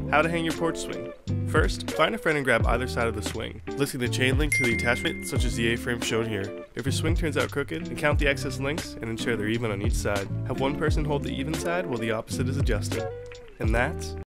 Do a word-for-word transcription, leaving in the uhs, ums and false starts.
How to hang your porch swing. First, find a friend and grab either side of the swing, lifting the chain link to the attachment such as the A-frame shown here. If your swing turns out crooked, then count the excess links and ensure they're even on each side. Have one person hold the even side while the opposite is adjusted. And that's